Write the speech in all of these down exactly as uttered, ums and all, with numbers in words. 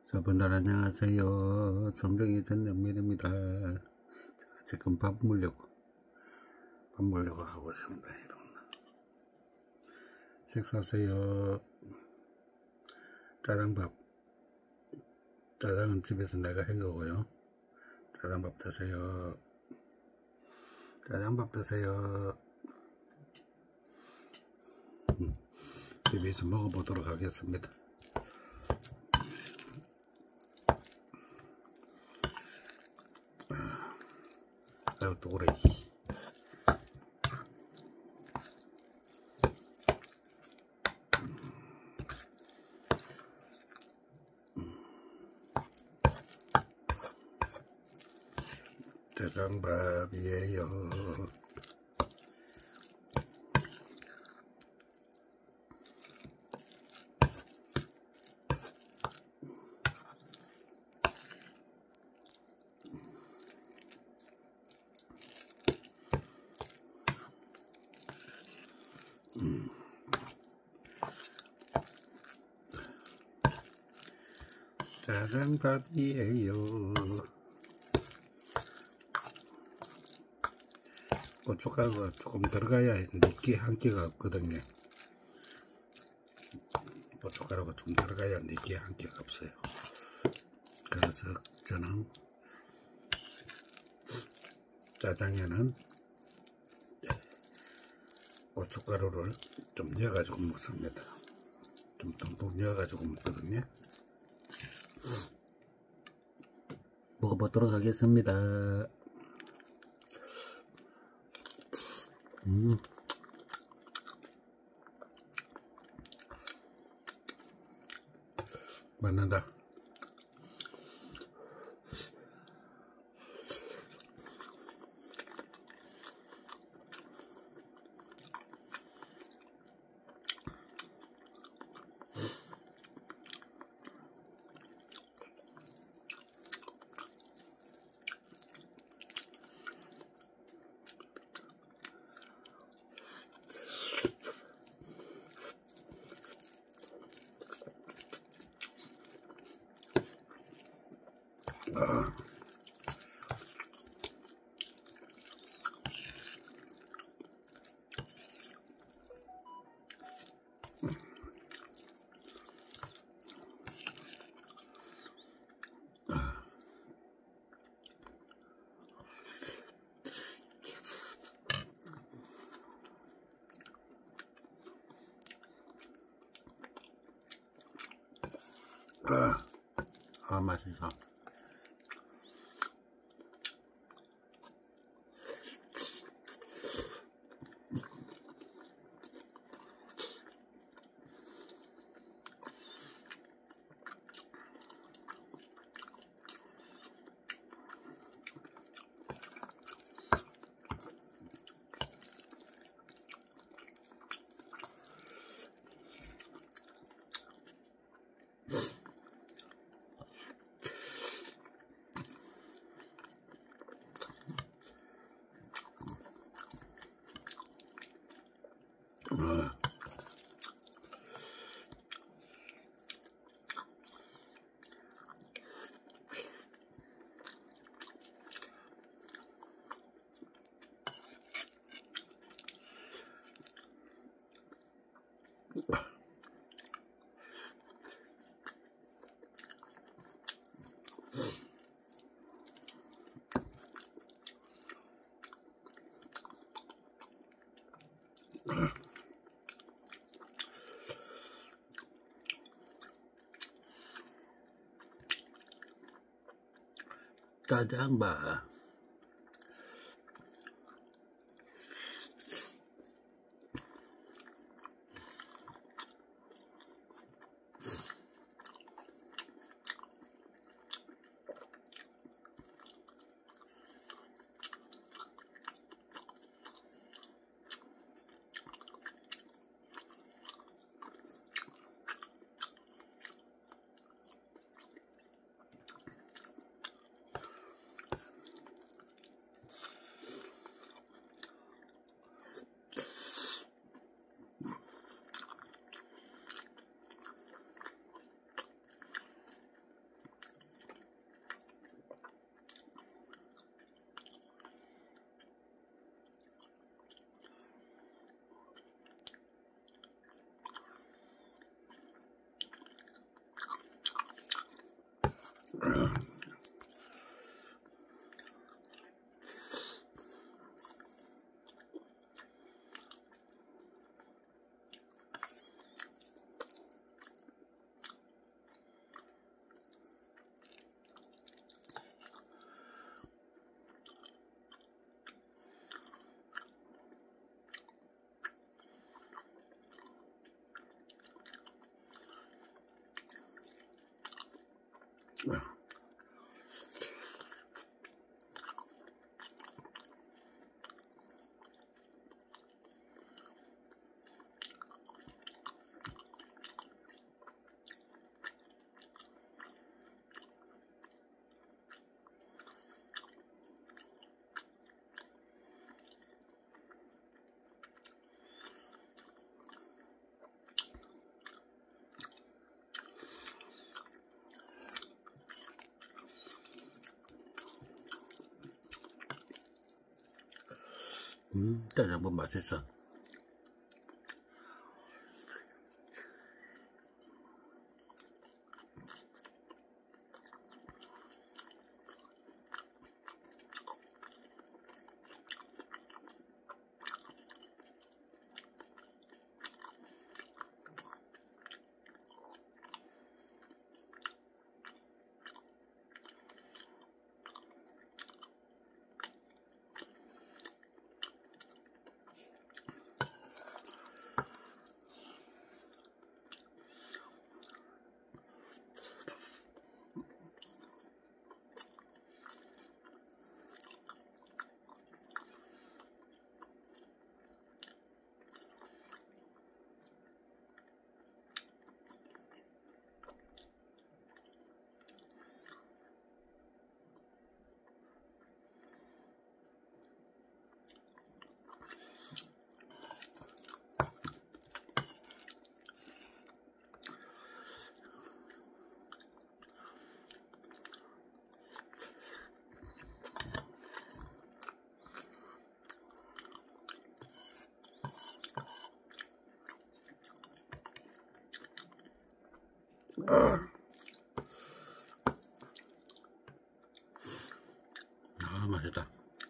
여러분들 안녕하세요. 성경이 전영민입니다. 제가 지금 밥 먹으려고 밥 먹으려고 하고 있습니다. 여러분 식사하세요. 짜장밥 짜장은 집에서 내가 한 거고요. 짜장밥 드세요. 짜장밥 드세요. 음, 집에서 먹어보도록 하겠습니다. 아유 또 그래. 짜장밥이에요. 음. 짜장밥이에요. 고춧가루가 조금 들어가야 느끼 한기가 없거든요. 고춧가루가 좀 들어가야 느끼 한기가 없어요. 그래서 저는 짜장에는 고춧가루를 좀 넣어가지고 먹습니다. 좀 듬뿍 넣어가지고 먹거든요. 먹어보도록 하겠습니다. 음. 맛난다. 아. 아, 아 맛있어. 아. 짜장밥. 음, 짜장면 맛있어. 아, 맛있다.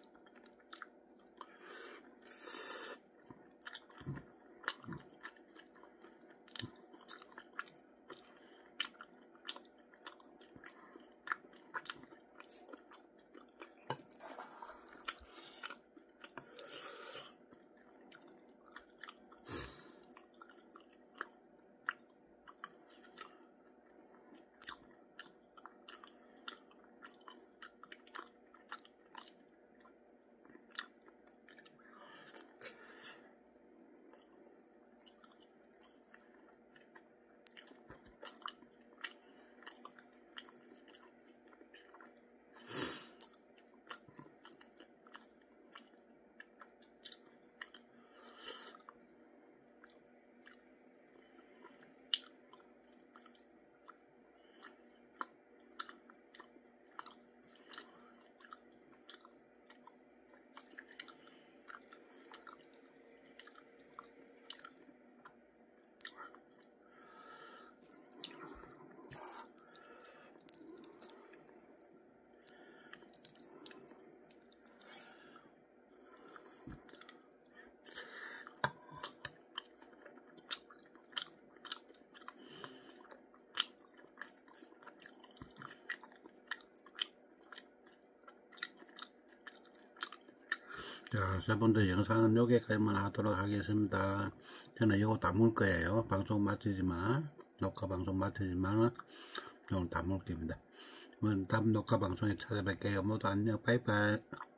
자, 세 번째 영상은 여기까지만 하도록 하겠습니다. 저는 이거 담을 거예요. 방송 마치지만, 녹화 방송 마치지만, 오늘 담을 겁니다. 다음 녹화 방송에 찾아뵐게요. 모두 안녕, 바이바이.